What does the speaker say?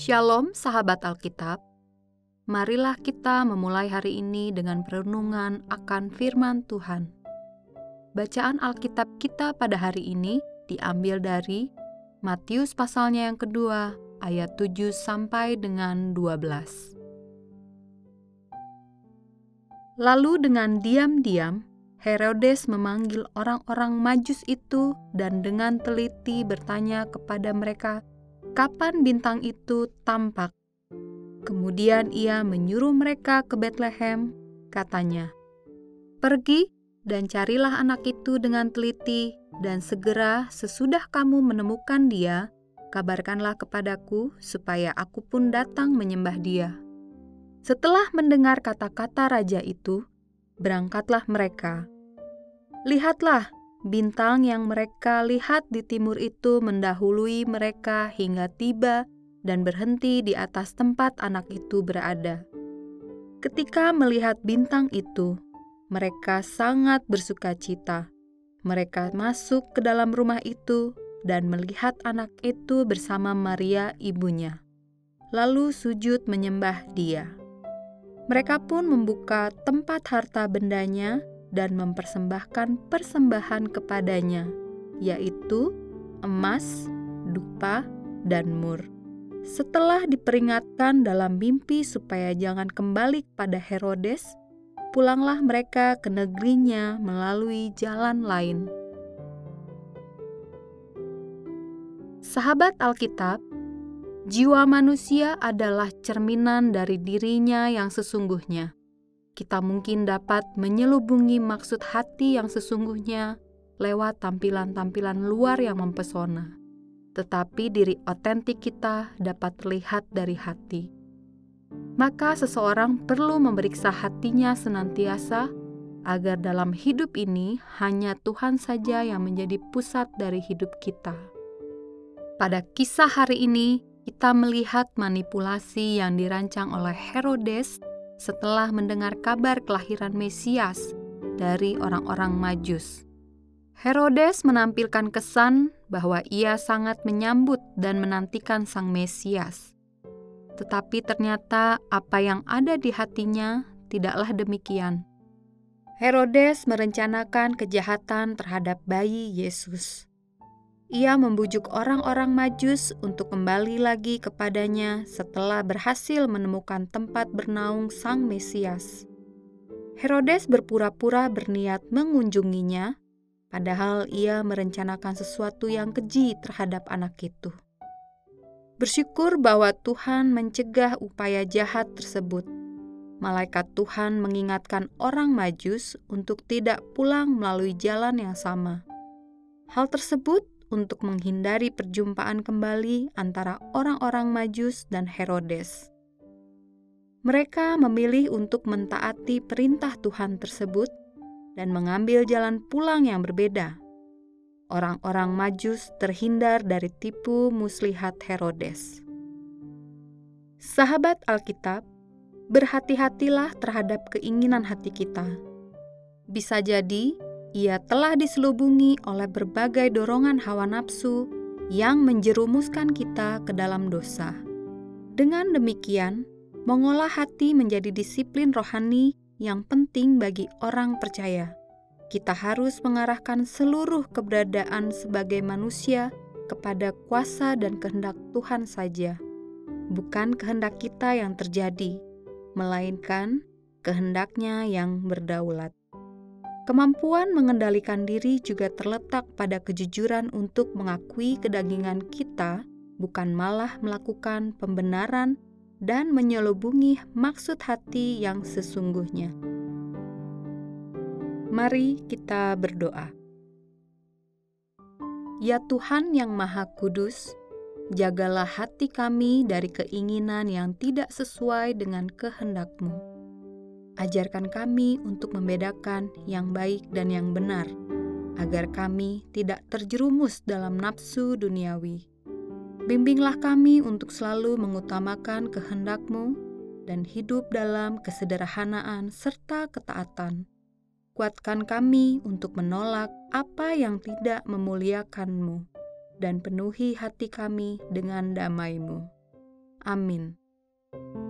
Shalom sahabat Alkitab, marilah kita memulai hari ini dengan perenungan akan firman Tuhan. Bacaan Alkitab kita pada hari ini diambil dari Matius pasalnya yang kedua, ayat 7 sampai dengan 12. Lalu dengan diam-diam, Herodes memanggil orang-orang Majus itu dan dengan teliti bertanya kepada mereka, kapan bintang itu tampak? Kemudian ia menyuruh mereka ke Betlehem, katanya, "Pergi dan carilah anak itu dengan teliti, dan segera sesudah kamu menemukan dia, kabarkanlah kepadaku supaya aku pun datang menyembah dia." Setelah mendengar kata-kata raja itu, berangkatlah mereka. Lihatlah, bintang yang mereka lihat di timur itu mendahului mereka hingga tiba dan berhenti di atas tempat anak itu berada. Ketika melihat bintang itu, mereka sangat bersukacita. Mereka masuk ke dalam rumah itu dan melihat anak itu bersama Maria ibunya. Lalu sujud menyembah dia. Mereka pun membuka tempat harta bendanya dan mempersembahkan persembahan kepadanya, yaitu emas, dupa, dan mur. Setelah diperingatkan dalam mimpi supaya jangan kembali kepada Herodes, pulanglah mereka ke negerinya melalui jalan lain. Sahabat Alkitab, jiwa manusia adalah cerminan dari dirinya yang sesungguhnya. Kita mungkin dapat menyelubungi maksud hati yang sesungguhnya lewat tampilan-tampilan luar yang mempesona. Tetapi diri otentik kita dapat terlihat dari hati. Maka seseorang perlu memeriksa hatinya senantiasa agar dalam hidup ini hanya Tuhan saja yang menjadi pusat dari hidup kita. Pada kisah hari ini, kita melihat manipulasi yang dirancang oleh Herodes setelah mendengar kabar kelahiran Mesias dari orang-orang Majus. Herodes menampilkan kesan bahwa ia sangat menyambut dan menantikan sang Mesias. Tetapi ternyata apa yang ada di hatinya tidaklah demikian. Herodes merencanakan kejahatan terhadap bayi Yesus. Ia membujuk orang-orang Majus untuk kembali lagi kepadanya setelah berhasil menemukan tempat bernaung sang Mesias. Herodes berpura-pura berniat mengunjunginya, padahal ia merencanakan sesuatu yang keji terhadap anak itu. Bersyukur bahwa Tuhan mencegah upaya jahat tersebut. Malaikat Tuhan mengingatkan orang Majus untuk tidak pulang melalui jalan yang sama. Hal tersebut untuk menghindari perjumpaan kembali antara orang-orang Majus dan Herodes. Mereka memilih untuk mentaati perintah Tuhan tersebut dan mengambil jalan pulang yang berbeda. Orang-orang Majus terhindar dari tipu muslihat Herodes. Sahabat Alkitab, berhati-hatilah terhadap keinginan hati kita. Bisa jadi ia telah diselubungi oleh berbagai dorongan hawa nafsu yang menjerumuskan kita ke dalam dosa. Dengan demikian, mengolah hati menjadi disiplin rohani yang penting bagi orang percaya. Kita harus mengarahkan seluruh keberadaan sebagai manusia kepada kuasa dan kehendak Tuhan saja. Bukan kehendak kita yang terjadi, melainkan kehendaknya yang berdaulat. Kemampuan mengendalikan diri juga terletak pada kejujuran untuk mengakui kedagingan kita, bukan malah melakukan pembenaran dan menyelubungi maksud hati yang sesungguhnya. Mari kita berdoa. Ya Tuhan yang Maha Kudus, jagalah hati kami dari keinginan yang tidak sesuai dengan kehendak-Mu. Ajarkan kami untuk membedakan yang baik dan yang benar, agar kami tidak terjerumus dalam nafsu duniawi. Bimbinglah kami untuk selalu mengutamakan kehendak-Mu dan hidup dalam kesederhanaan serta ketaatan. Kuatkan kami untuk menolak apa yang tidak memuliakan-Mu, dan penuhi hati kami dengan damai-Mu. Amin.